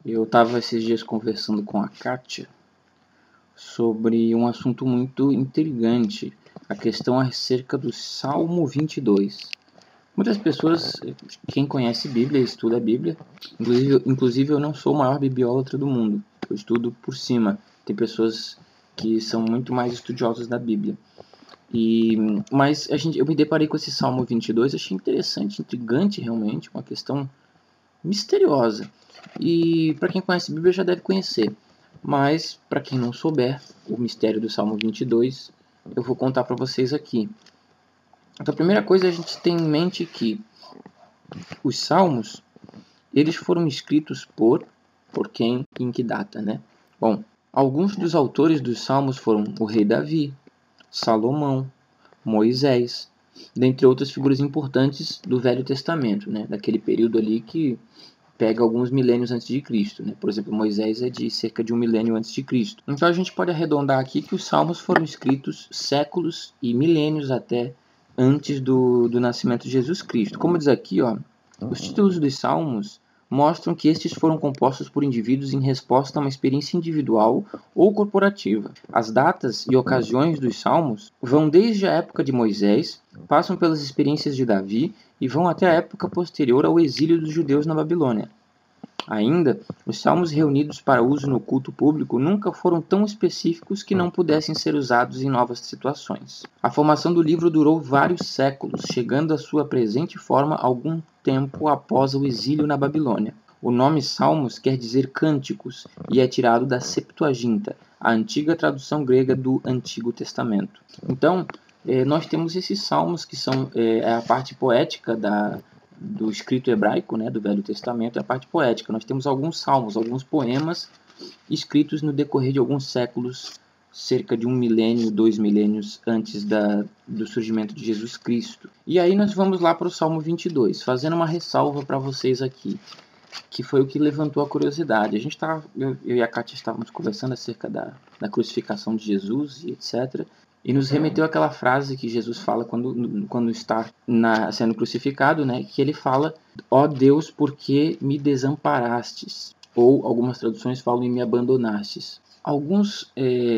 Eu estava esses dias conversando com a Kátia sobre um assunto muito intrigante, a questão acerca do Salmo 22. Muitas pessoas, quem conhece Bíblia, estuda a Bíblia, inclusive eu não sou o maior bibliólatra do mundo, eu estudo por cima. Tem pessoas que são muito mais estudiosas da Bíblia. Mas eu me deparei com esse Salmo 22, achei interessante, intrigante realmente, uma questão misteriosa. E para quem conhece a Bíblia já deve conhecer. Mas para quem não souber o mistério do Salmo 22, eu vou contar para vocês aqui. Então, a primeira coisa a gente tem em mente que os Salmos, eles foram escritos por quem e em que data, né? Bom, alguns dos autores dos Salmos foram o rei Davi, Salomão, Moisés, dentre outras figuras importantes do Velho Testamento, né? Daquele período ali que pega alguns milênios antes de Cristo, né? Por exemplo, Moisés é de cerca de 1 milênio antes de Cristo. Então a gente pode arredondar aqui que os Salmos foram escritos séculos e milênios até antes do nascimento de Jesus Cristo. Como diz aqui, ó, os títulos dos Salmos mostram que estes foram compostos por indivíduos em resposta a uma experiência individual ou corporativa. As datas e ocasiões dos Salmos vão desde a época de Moisés, passam pelas experiências de Davi e vão até a época posterior ao exílio dos judeus na Babilônia. Ainda, os salmos reunidos para uso no culto público nunca foram tão específicos que não pudessem ser usados em novas situações. A formação do livro durou vários séculos, chegando à sua presente forma algum tempo após o exílio na Babilônia. O nome Salmos quer dizer cânticos e é tirado da Septuaginta, a antiga tradução grega do Antigo Testamento. Então, nós temos esses salmos que são a parte poética do escrito hebraico, né, do Velho Testamento, é a parte poética. Nós temos alguns salmos, alguns poemas escritos no decorrer de alguns séculos, cerca de 1 milênio, 2 milênios antes do surgimento de Jesus Cristo. E aí nós vamos lá para o Salmo 22, fazendo uma ressalva para vocês aqui, que foi o que levantou a curiosidade. Eu e a Kátia estávamos conversando acerca da crucificação de Jesus e etc., e nos remeteu àquela frase que Jesus fala quando está sendo crucificado, né? Que ele fala, ó Deus, por que me desamparastes? Ou algumas traduções falam, e me abandonastes. Alguns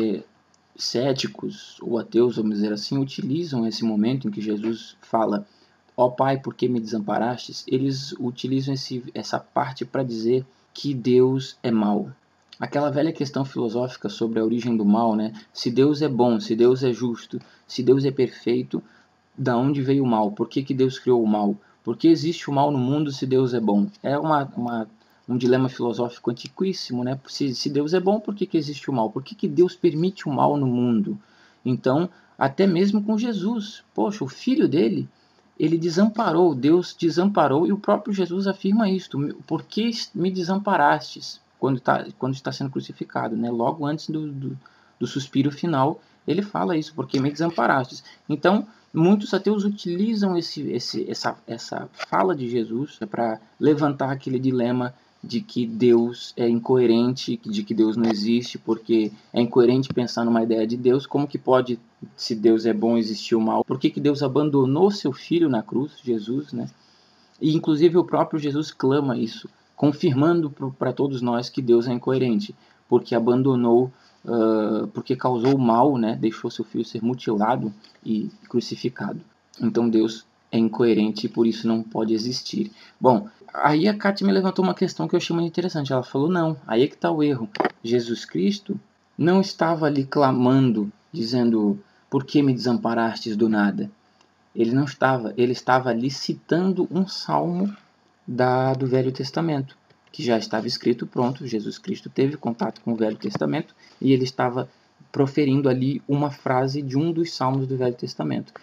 céticos ou ateus, vamos dizer assim, utilizam esse momento em que Jesus fala, ó Pai, por que me desamparastes? Eles utilizam essa parte para dizer que Deus é mau. Aquela velha questão filosófica sobre a origem do mal, né? Se Deus é bom, se Deus é justo, se Deus é perfeito, da onde veio o mal? Por que Deus criou o mal? Por que existe o mal no mundo se Deus é bom? É um dilema filosófico antiquíssimo, né? Se Deus é bom, por que existe o mal? Por que Deus permite o mal no mundo? Então, até mesmo com Jesus, poxa, o filho dele, ele desamparou, Deus desamparou, e o próprio Jesus afirma isto, por que me desamparastes? Quando está sendo crucificado, né? Logo antes do suspiro final, ele fala isso, porque me desamparastes. Então, muitos ateus utilizam essa fala de Jesus para levantar aquele dilema de que Deus é incoerente, de que Deus não existe, porque é incoerente pensar numa ideia de Deus. Como que pode, se Deus é bom, existir o mal? Por que Deus abandonou seu filho na cruz, Jesus, né? E inclusive o próprio Jesus clama isso, confirmando para todos nós que Deus é incoerente, porque abandonou, porque causou mal, né? Deixou seu filho ser mutilado e crucificado. Então Deus é incoerente e por isso não pode existir. Bom, aí a Kátia me levantou uma questão que eu achei muito interessante. Ela falou, não, aí é que está o erro. Jesus Cristo não estava ali clamando, dizendo, por que me desamparastes do nada? Ele não estava, ele estava ali citando um salmo do Velho Testamento, que já estava escrito pronto. Jesus Cristo teve contato com o Velho Testamento e ele estava proferindo ali uma frase de um dos salmos do Velho Testamento.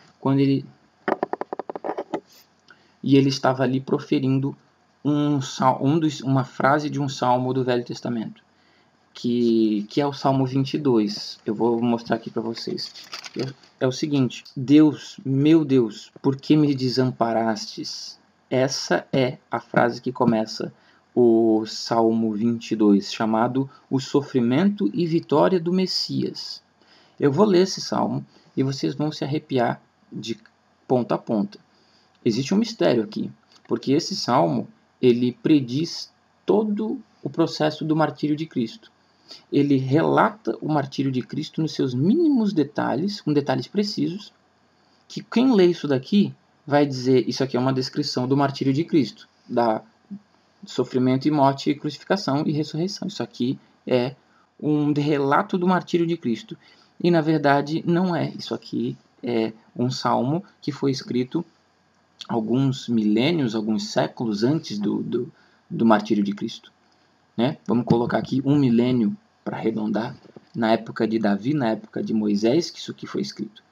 E ele estava ali proferindo uma frase de um salmo do Velho Testamento, que é o Salmo 22. Eu vou mostrar aqui para vocês. É o seguinte, Deus, meu Deus, por que me desamparastes? Essa é a frase que começa o Salmo 22, chamado O Sofrimento e Vitória do Messias. Eu vou ler esse salmo e vocês vão se arrepiar de ponta a ponta. Existe um mistério aqui, porque esse salmo, ele prediz todo o processo do martírio de Cristo. Ele relata o martírio de Cristo nos seus mínimos detalhes, com detalhes precisos, que quem lê isso daqui vai dizer, isso aqui é uma descrição do martírio de Cristo, da sofrimento e morte, crucificação e ressurreição. Isso aqui é um relato do martírio de Cristo. E na verdade não é. Isso aqui é um salmo que foi escrito alguns milênios, alguns séculos antes do martírio de Cristo. Né? Vamos colocar aqui 1 milênio para arredondar, na época de Davi, na época de Moisés, que isso aqui foi escrito.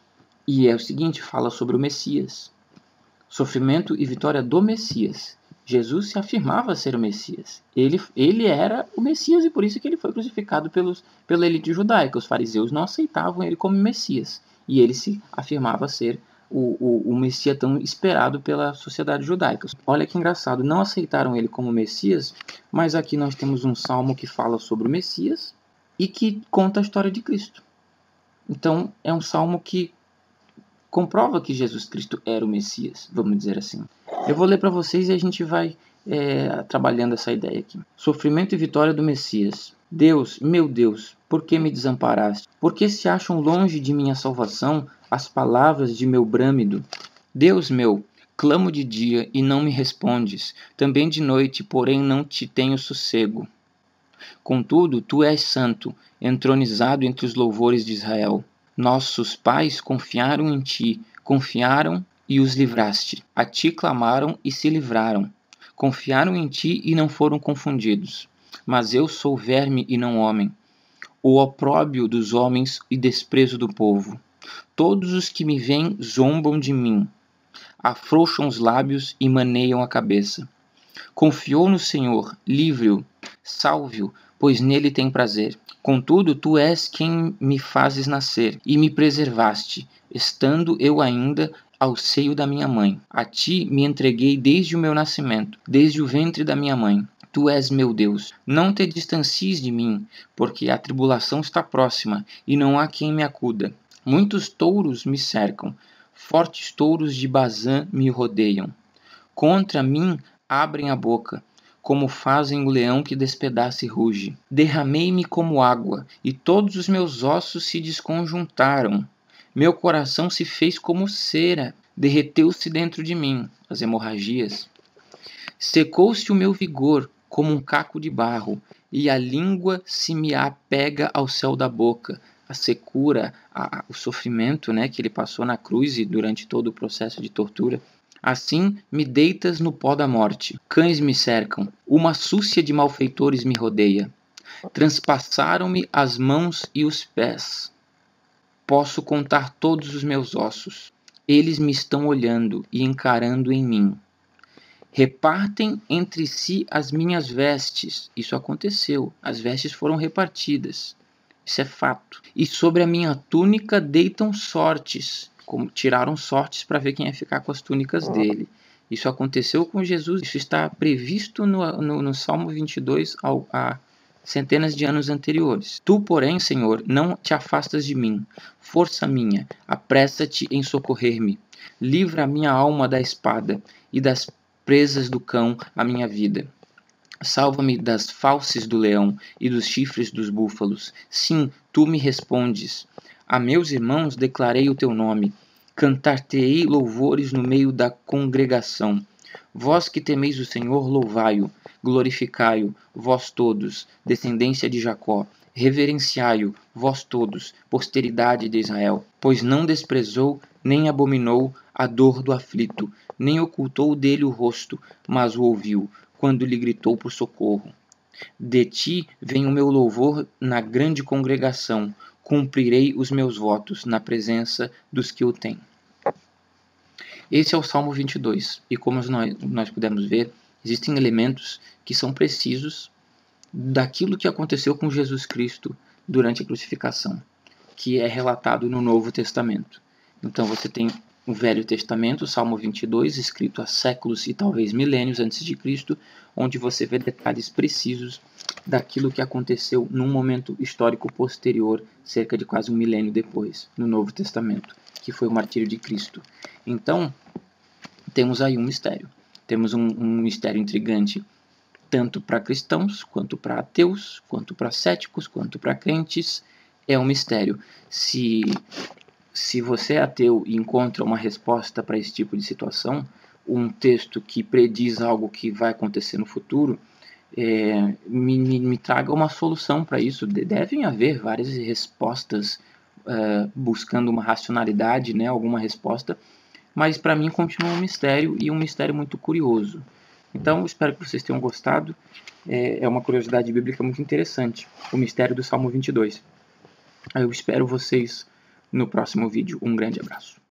E é o seguinte, fala sobre o Messias. Sofrimento e vitória do Messias. Jesus se afirmava ser o Messias. Ele era o Messias e por isso que ele foi crucificado pela elite judaica. Os fariseus não aceitavam ele como Messias. E ele se afirmava ser o Messias tão esperado pela sociedade judaica. Olha que engraçado, não aceitaram ele como Messias, mas aqui nós temos um salmo que fala sobre o Messias e que conta a história de Cristo. Então é um salmo que comprova que Jesus Cristo era o Messias, vamos dizer assim. Eu vou ler para vocês e a gente vai trabalhando essa ideia aqui. Sofrimento e vitória do Messias. Deus, meu Deus, por que me desamparaste? Por que se acham longe de minha salvação as palavras de meu brâmido? Deus meu, clamo de dia e não me respondes, também de noite, porém não te tenho sossego. Contudo, tu és santo, entronizado entre os louvores de Israel. Nossos pais confiaram em ti, confiaram e os livraste. A ti clamaram e se livraram. Confiaram em ti e não foram confundidos. Mas eu sou verme e não homem, o opróbio dos homens e desprezo do povo. Todos os que me veem zombam de mim, afrouxam os lábios e maneiam a cabeça. Confiou no Senhor, livre-o, salve-o, pois nele tem prazer. Contudo, tu és quem me fazes nascer, e me preservaste, estando eu ainda ao seio da minha mãe. A ti me entreguei desde o meu nascimento, desde o ventre da minha mãe. Tu és meu Deus. Não te distancies de mim, porque a tribulação está próxima, e não há quem me acuda. Muitos touros me cercam, fortes touros de Bazã me rodeiam. Contra mim abrem a boca, como fazem o leão que despedaça e ruge. Derramei-me como água, e todos os meus ossos se desconjuntaram. Meu coração se fez como cera, derreteu-se dentro de mim, as hemorragias. Secou-se o meu vigor, como um caco de barro, e a língua se me apega ao céu da boca. A secura, o sofrimento, né, que ele passou na cruz e durante todo o processo de tortura. Assim me deitas no pó da morte. Cães me cercam, uma súcia de malfeitores me rodeia. Transpassaram-me as mãos e os pés. Posso contar todos os meus ossos. Eles me estão olhando e encarando em mim. Repartem entre si as minhas vestes. Isso aconteceu. As vestes foram repartidas. Isso é fato. E sobre a minha túnica deitam sortes. Como tiraram sortes para ver quem ia ficar com as túnicas dele. Isso aconteceu com Jesus. Isso está previsto no Salmo 22 há centenas de anos anteriores. Tu, porém, Senhor, não te afastas de mim. Força minha, apressa-te em socorrer-me. Livra a minha alma da espada e das presas do cão a minha vida. Salva-me das fauces do leão e dos chifres dos búfalos. Sim, tu me respondes. A meus irmãos declarei o teu nome. Cantar-te-ei louvores no meio da congregação. Vós que temeis o Senhor, louvai-o. Glorificai-o, vós todos, descendência de Jacó. Reverenciai-o, vós todos, posteridade de Israel. Pois não desprezou, nem abominou a dor do aflito, nem ocultou dele o rosto, mas o ouviu, quando lhe gritou por socorro. De ti vem o meu louvor na grande congregação, cumprirei os meus votos na presença dos que o têm. Esse é o Salmo 22, e como nós pudemos ver, existem elementos que são precisos daquilo que aconteceu com Jesus Cristo durante a crucificação, que é relatado no Novo Testamento. Então você tem o Velho Testamento, o Salmo 22, escrito há séculos e talvez milênios antes de Cristo, onde você vê detalhes precisos daquilo que aconteceu num momento histórico posterior, cerca de quase um milênio depois, no Novo Testamento, que foi o martírio de Cristo. Então, temos aí um mistério. Temos um mistério intrigante tanto para cristãos, quanto para ateus, quanto para céticos, quanto para crentes, é um mistério. Se você é ateu e encontra uma resposta para esse tipo de situação, um texto que prediz algo que vai acontecer no futuro, me traga uma solução para isso. Devem haver várias respostas buscando uma racionalidade, né, alguma resposta, mas para mim continua um mistério, e um mistério muito curioso. Então, espero que vocês tenham gostado. É uma curiosidade bíblica muito interessante, o mistério do Salmo 22. Eu espero vocês no próximo vídeo. Um grande abraço.